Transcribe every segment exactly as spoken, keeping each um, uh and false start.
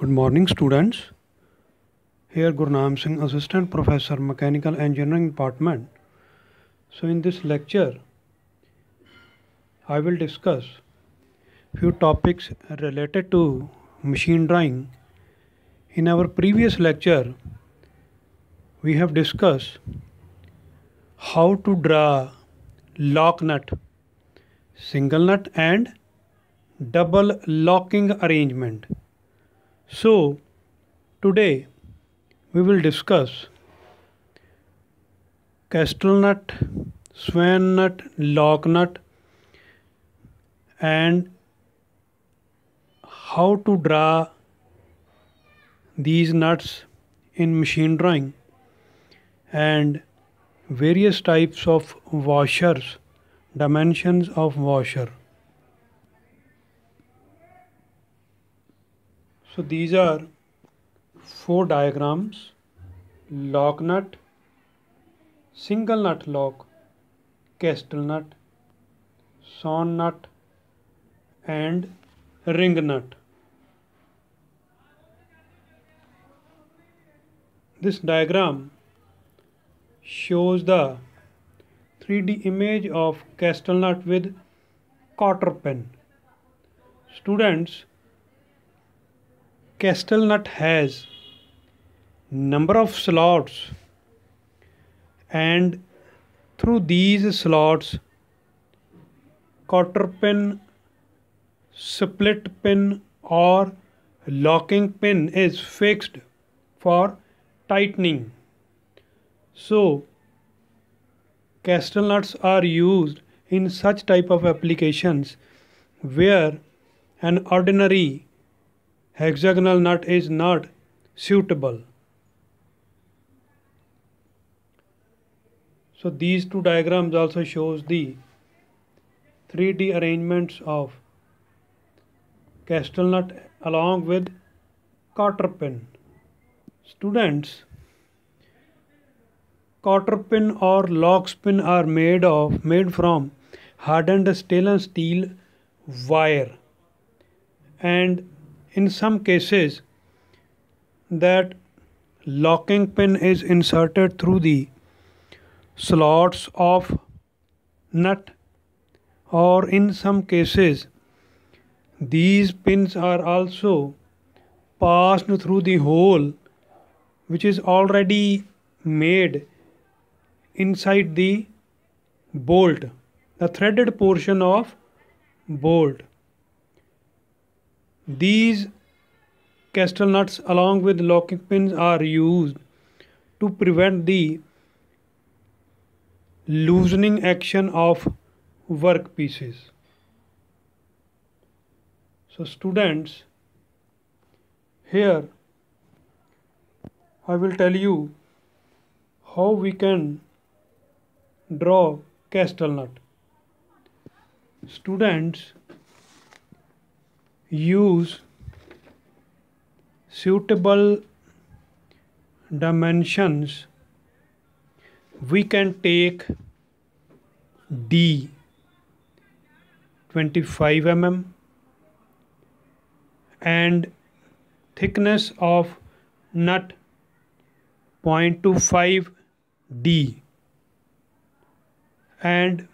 Good morning, students. Here Gurnam Singh, Assistant Professor, Mechanical Engineering Department. So in this lecture, I will discuss few topics related to machine drawing. In our previous lecture, we have discussed how to draw lock nut, single nut and double locking arrangement. So today we will discuss castle nut, swan nut, lock nut and how to draw these nuts in machine drawing and various types of washers, dimensions of washer. So these are four diagrams: lock nut, single nut lock, castle nut, swan nut and ring nut. This diagram shows the three D image of castle nut with cotter pin. Students, castle nut has number of slots and through these slots cotter pin, split pin or locking pin is fixed for tightening. So castle nuts are used in such type of applications where an ordinary hexagonal nut is not suitable. So these two diagrams also shows the three D arrangements of castle nut along with cotter pin. Students, cotter pin or lock pin are made of made from hardened stainless steel wire, and in some cases that locking pin is inserted through the slots of nut, or in some cases these pins are also passed through the hole which is already made inside the bolt, the threaded portion of bolt. These castle nuts along with locking pins are used to prevent the loosening action of workpieces. So students, here I will tell you how we can draw castle nut. Students, use suitable dimensions. We can take D twenty-five millimeters and thickness of nut zero point two five D and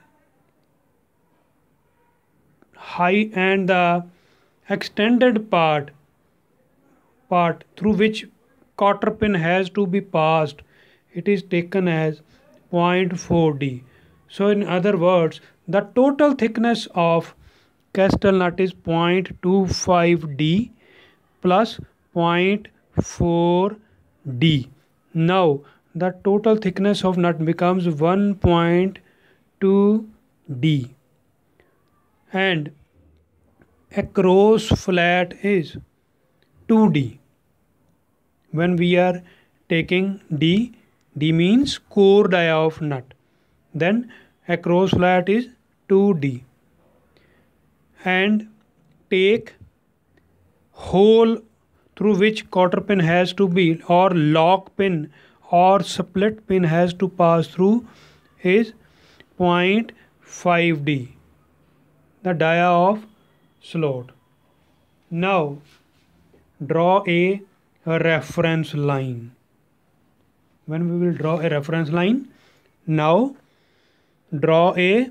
high and the extended part part through which cotter pin has to be passed, it is taken as zero point four D. So in other words, the total thickness of castle nut is zero point two five D plus zero point four D. Now the total thickness of nut becomes one point two D and across flat is two D. When we are taking D, D means core dia of nut, then across flat is two D, and take hole through which cotter pin has to be, or lock pin or split pin has to pass through is zero point five D, the dia of slot. Now draw a, a reference line. When we will draw a reference line, now draw a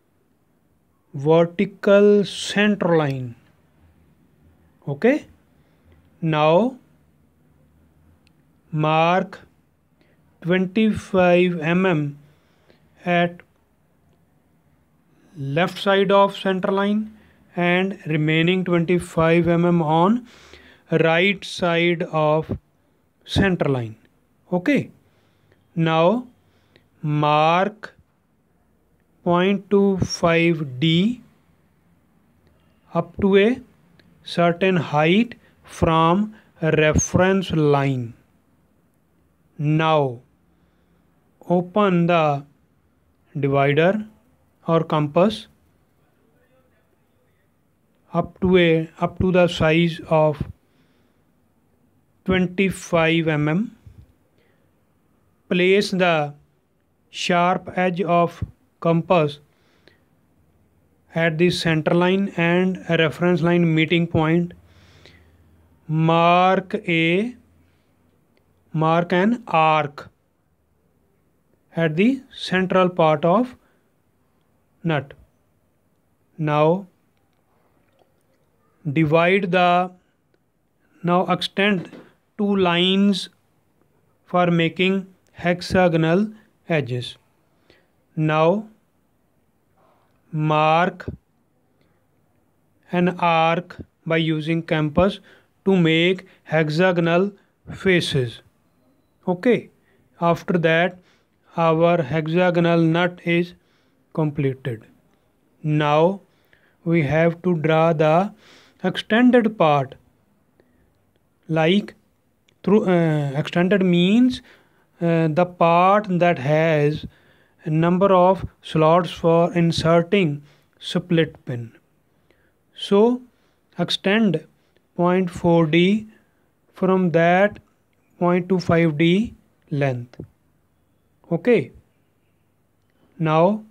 vertical center line. Okay, now mark twenty-five millimeters at left side of center line and remaining twenty-five millimeters on right side of center line. Okay, now mark zero point two five D up to a certain height from a reference line. Now open the divider or compass up to a up to the size of twenty-five millimeters. Place the sharp edge of compass at the center line and a reference line meeting point. Mark a mark an arc at the central part of nut. Now divide the now extend two lines for making hexagonal edges. Now mark an arc by using compass to make hexagonal faces. Okay, after that our hexagonal nut is completed. Now we have to draw the extended part. Like through uh, extended means uh, the part that has a number of slots for inserting split pin. So extend zero point four D from that zero point two five D length. Okay, now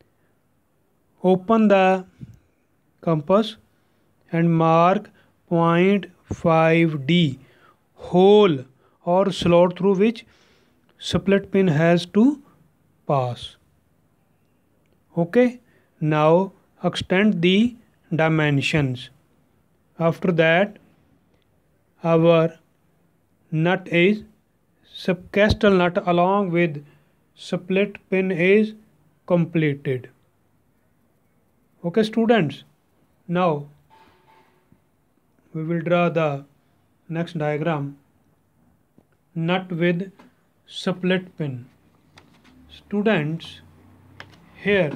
open the compass and mark zero point five D hole or slot through which split pin has to pass. Okay, now extend the dimensions. After that our nut is subcastle nut along with split pin is completed. Okay students, now we will draw the next diagram, nut with split pin. Students, here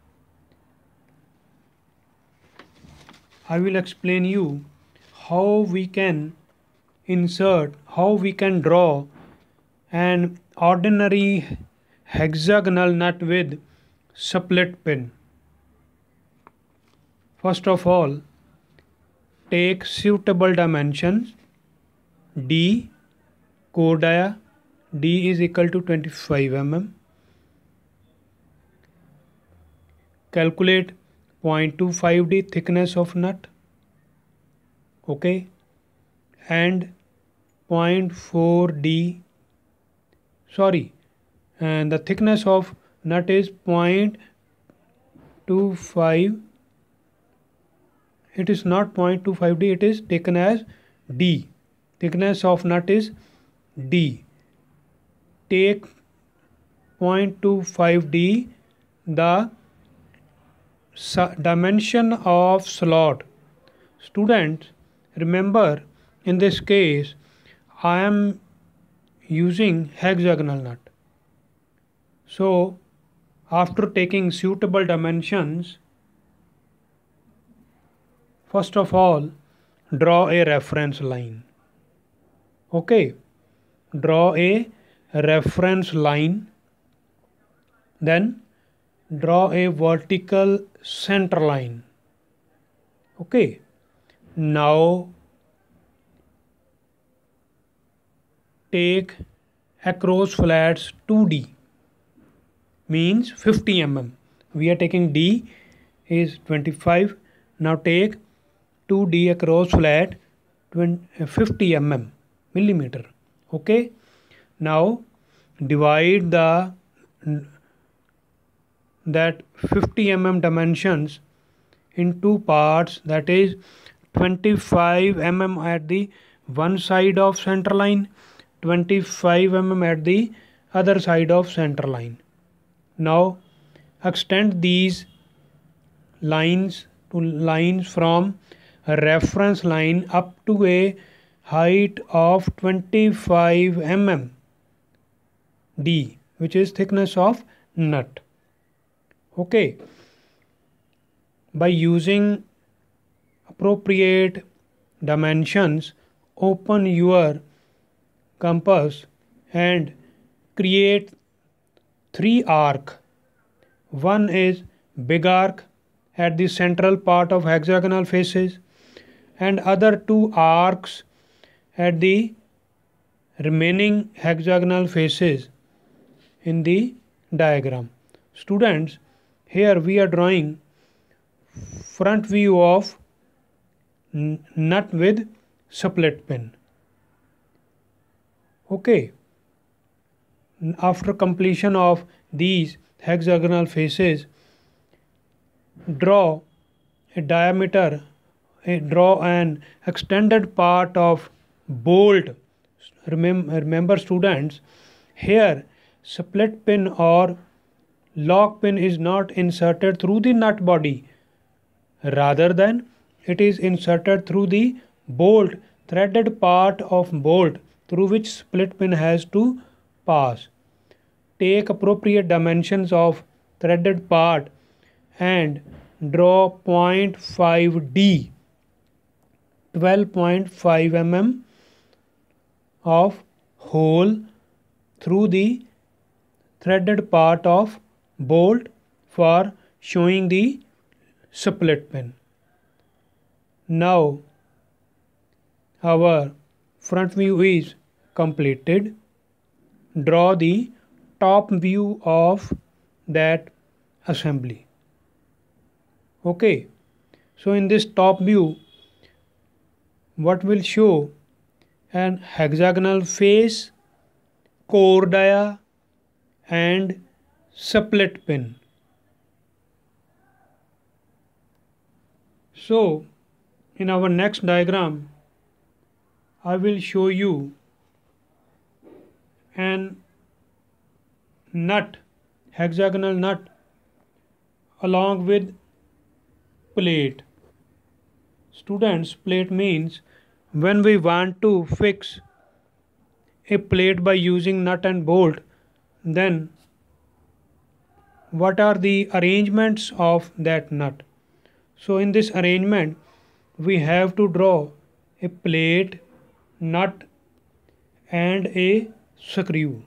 I will explain you how we can insert, how we can draw an ordinary hexagonal nut with split pin. First of all, take suitable dimensions. D, core dia, D is equal to twenty-five millimeters. Calculate zero point two five D thickness of nut. Okay, and zero point four D, sorry, and the thickness of nut is zero point two five. It is not zero point two five D, it is taken as D. Thickness of nut is D. Take zero point two five D the dimension of slot. Students, remember in this case I am using hexagonal nut. So after taking suitable dimensions, first of all draw a reference line. Okay, draw a reference line, then draw a vertical center line. Okay, now take across flats two D, means fifty millimeters. We are taking D is twenty-five. Now take two D across flat fifty millimeters millimeter. Okay, now divide the that fifty millimeter dimensions in two parts, that is twenty-five millimeters at the one side of center line, twenty-five millimeters at the other side of center line. Now extend these lines to lines from a reference line up to a height of twenty-five millimeters D, which is thickness of nut. Okay, by using appropriate dimensions, open your compass and create three arcs. One is big arc at the central part of hexagonal faces, and other two arcs at the remaining hexagonal faces in the diagram. Students, here we are drawing front view of nut with split pin. Okay, after completion of these hexagonal faces, draw a diameter, a, draw an extended part of bolt. Remember, remember students, here split pin or lock pin is not inserted through the nut body, rather than it is inserted through the bolt, threaded part of bolt through which split pin has to pass. Take appropriate dimensions of threaded part and draw zero point five D, twelve point five millimeters of hole through the threaded part of bolt for showing the split pin. Now our front view is completed. Draw the top view of that assembly. Okay, so in this top view, what will show? An hexagonal face, core dia and split pin. So in our next diagram, I will show you an nut, hexagonal nut along with plate. Students, plate means when we want to fix a plate by using nut and bolt, then what are the arrangements of that nut? So in this arrangement, we have to draw a plate, nut and a screw.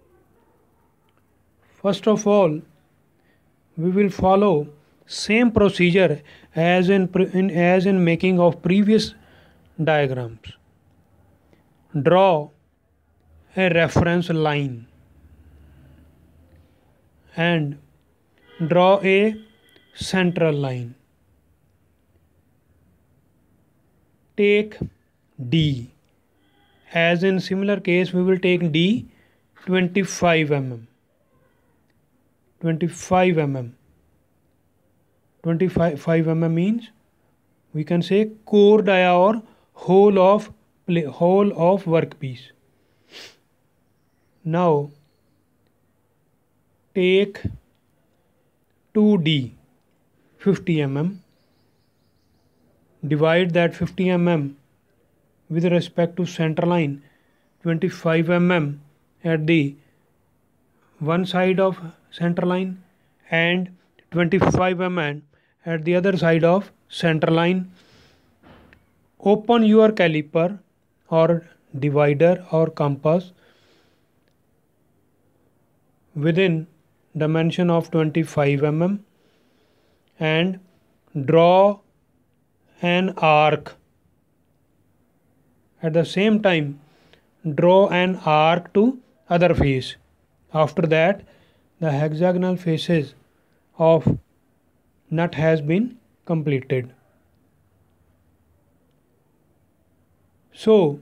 First of all, we will follow same procedure as in, in as in making of previous diagrams. Draw a reference line and draw a central line. Take D. As in similar case, we will take D twenty-five millimeters. twenty-five millimeters. twenty-five millimeters means we can say core dia or whole of play, whole of workpiece. Now take two D, fifty millimeters. Divide that fifty millimeters with respect to center line, twenty-five millimeters at the one side of center line and twenty-five millimeters at the other side of center line. Open your caliper or divider or compass within dimension of twenty-five millimeters and draw an arc. At the same time, draw an arc to other face. After that, the hexagonal faces of nut has been completed. So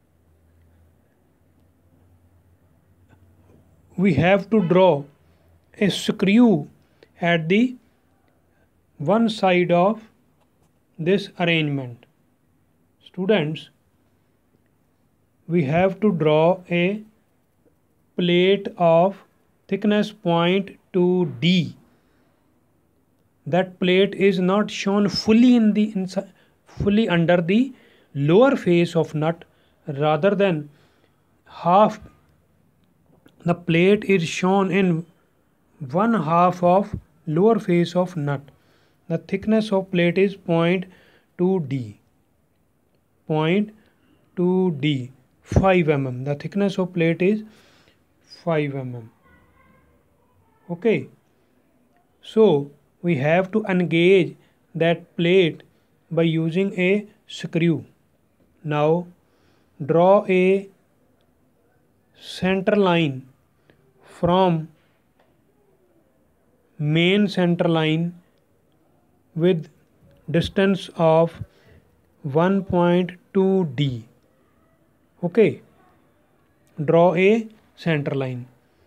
we have to draw a screw at the one side of this arrangement. Students, we have to draw a plate of thickness zero point two D. That plate is not shown fully in the inside, fully under the lower face of nut, rather than half the plate is shown in one half of lower face of nut. The thickness of plate is zero point two D. zero point two D, five millimeters. The thickness of plate is five millimeters. Okay. So we have to engage that plate by using a screw. Now draw a center line from main center line with distance of one point two D. Okay. Draw a center line.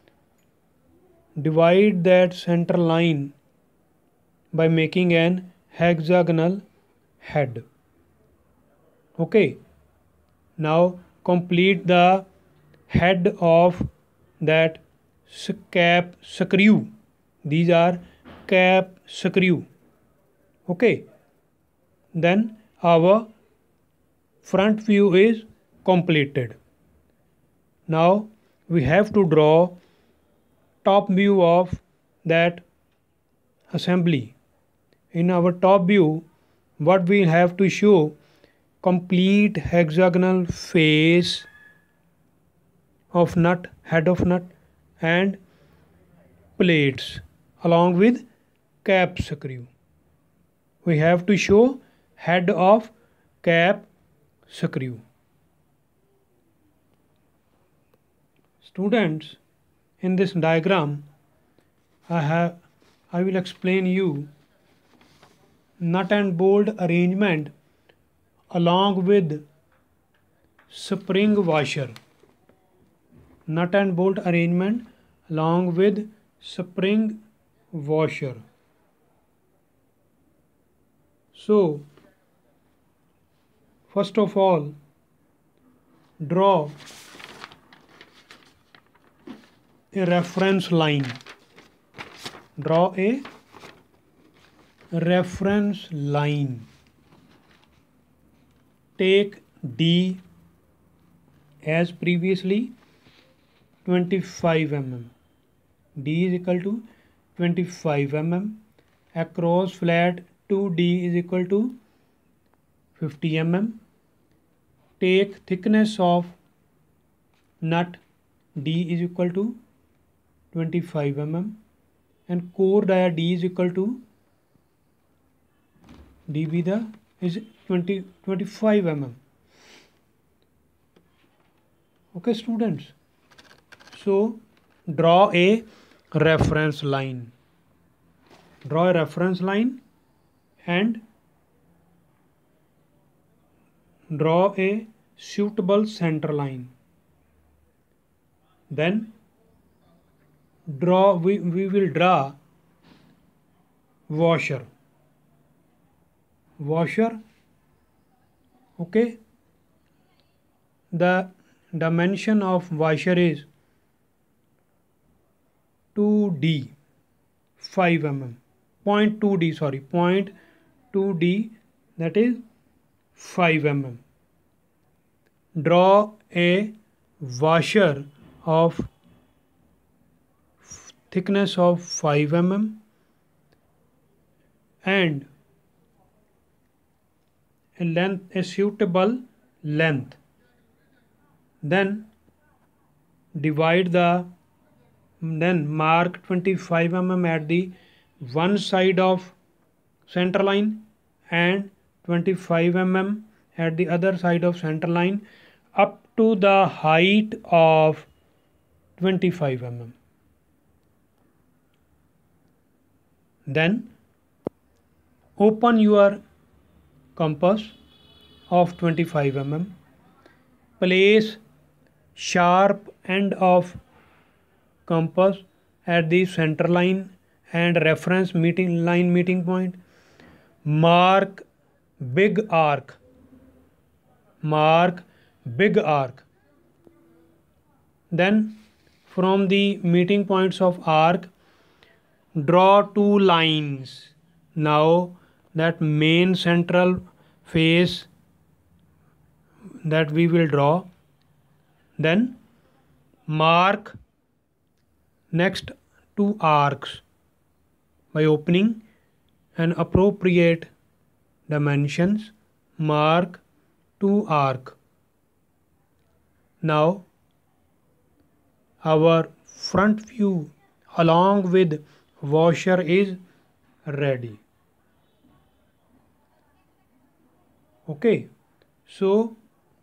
Divide that center line by making an hexagonal head. Okay. Now complete the head of that cap screw. These are cap screw. Okay. Then our front view is completed. Now we have to draw top view of that assembly. In our top view, what we have to show, complete hexagonal face of nut, head of nut, and plates along with cap screw. We have to show head of cap screw. Students, in this diagram, I have I will explain you nut and bolt arrangement along with spring washer. Nut and bolt arrangement along with spring washer. So first of all, draw a reference line. Draw a reference line. Take D as previously twenty-five millimeters. D is equal to twenty-five millimeters. Across flat two D is equal to fifty millimeters. Take thickness of nut D is equal to twenty-five millimeters and core dia D is equal to D be the is twenty, twenty-five millimeters. Okay students, so draw a reference line. Draw a reference line and draw a suitable center line. Then draw we, we will draw washer. Washer. Okay. The dimension of washer is two D, five millimeters. zero point two D, sorry, zero point two D, that is five millimeters. Draw a washer of thickness of five millimeters and a length, a suitable length. Then divide the, then mark twenty-five millimeters at the one side of center line and twenty-five millimeters at the other side of center line up to the height of twenty-five millimeters. Then open your compass of twenty-five millimeters place sharp end of compass at the center line and reference meeting line meeting point. Mark big arc. Mark big arc. Then from the meeting points of arc, draw two lines. Now that main central face that we will draw, then mark next two arcs by opening an appropriate dimensions. Mark two arc. Now our front view along with washer is ready. Okay, so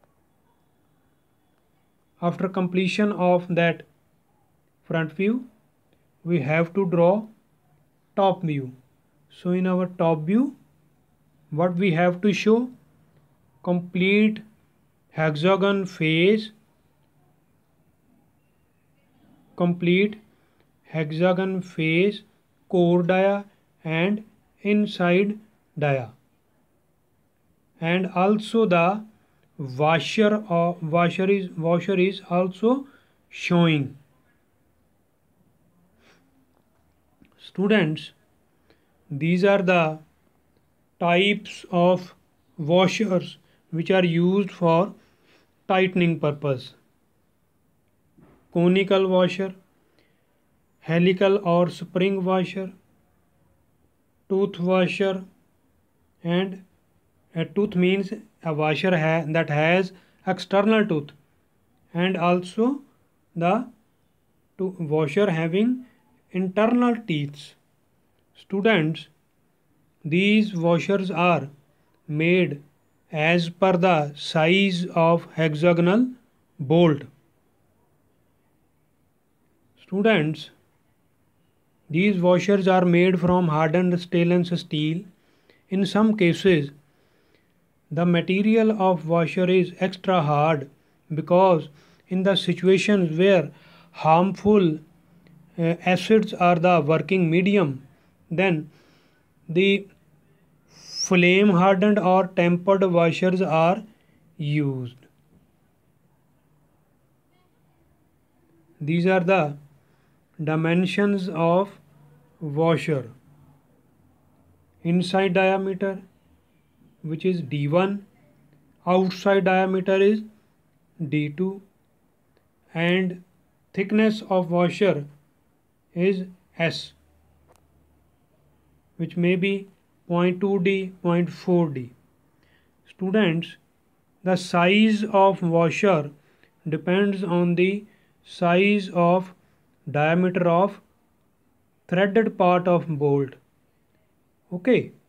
after completion of that front view, we have to draw top view. So in our top view, what we have to show? Complete hexagon face, complete hexagon face, core dia and inside dia, and also the washer or washer is washer is also showing. Students, these are the types of washers which are used for tightening purpose. Conical washer, helical or spring washer, tooth washer, and a tooth means a washer ha that has external tooth, and also the washer having internal teeth. Students, these washers are made as per the size of hexagonal bolt. Students, these washers are made from hardened stainless steel. In some cases, the material of washer is extra hard because in the situations where harmful uh, acids are the working medium, then the flame hardened or tempered washers are used. These are the dimensions of washer. Inside diameter, which is D one, outside diameter is D two, and thickness of washer is S, which may be zero point two D, zero point four D. Students, the size of washer depends on the size of diameter of threaded part of bolt. Okay.